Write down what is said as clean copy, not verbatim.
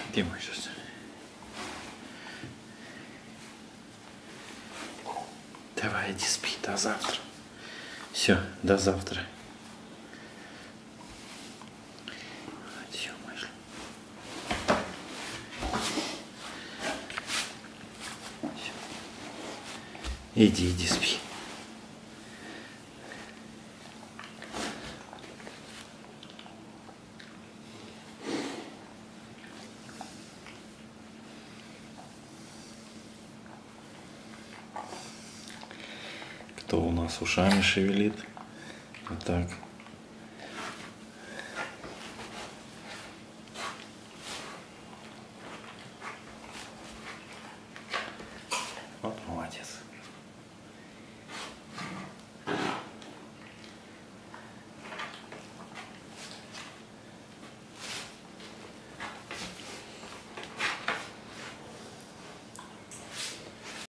Где мой сейчас? Давай, иди спи, до завтра. Все, до завтра. Все, Маша. Иди спи. Кто у нас ушами шевелит? Вот так.